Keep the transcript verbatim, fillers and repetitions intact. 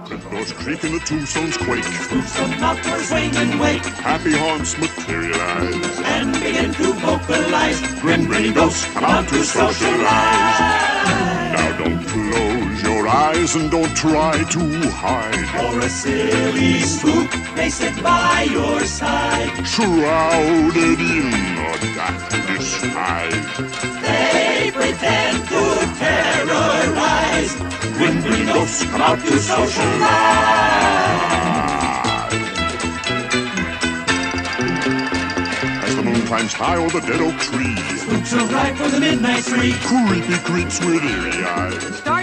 Gryffindors creak and the tombstones quake. Spooks of Malfoy swing and wake. Happy haunts materialize and begin to vocalize. Grim grinning ghosts come out to socialize. Now don't close your eyes and don't try to hide, or a silly spook may sit by your side, shrouded in a dark disguise. They pretend to terrorize. Grim grinning ghosts come out to socialize. As the moon climbs high o'er the dead oak tree, spooks arrive for the midnight spree. Creepy creeps with eerie eyes